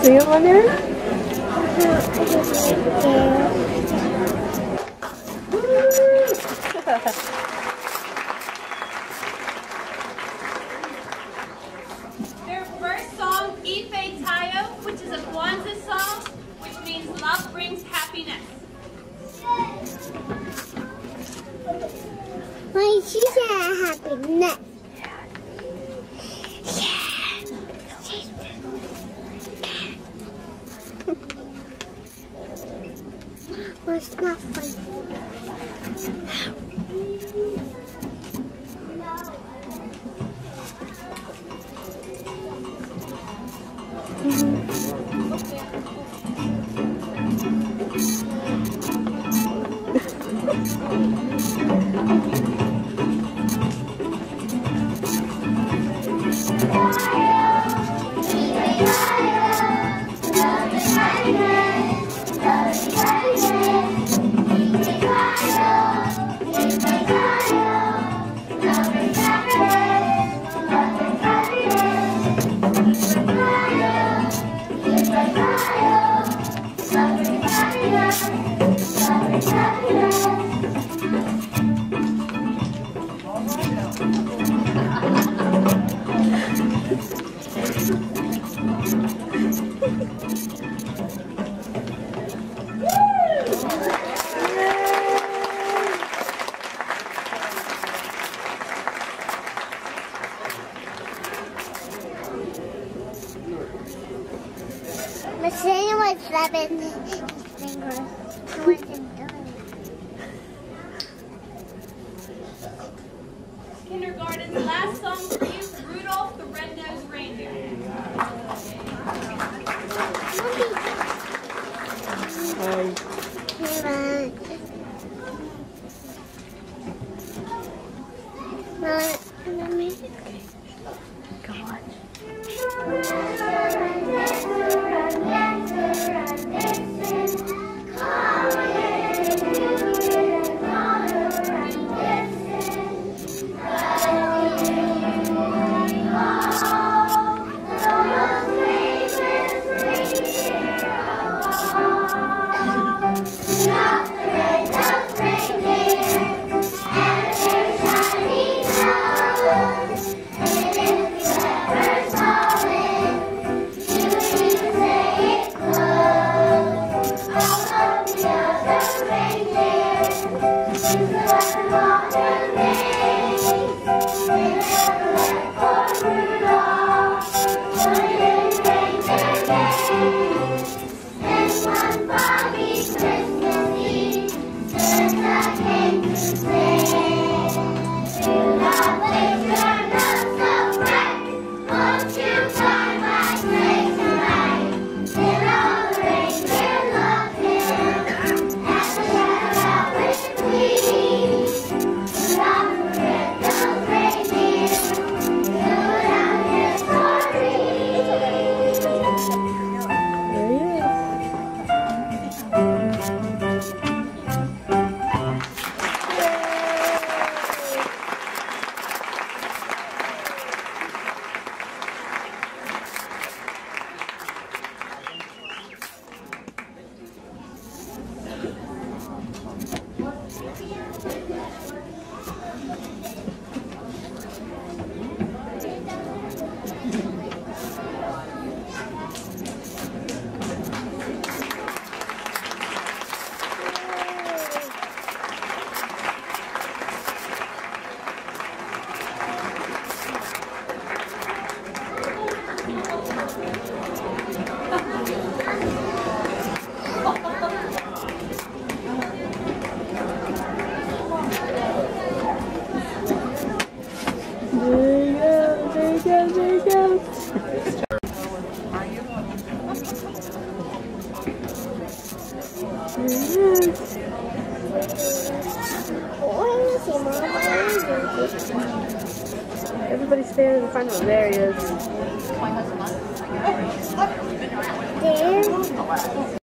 See him on there? Their first song, Ife Tayo, which is a Kwanzaa song, which means love brings happiness. Why she said happiness? What's not fun? Machine was 7 fingers. He wasn't doing Kindergarten's last song for you, Rudolph the Red-Nosed Reindeer. Come on. Everybody's standing in front of him. There he is. There.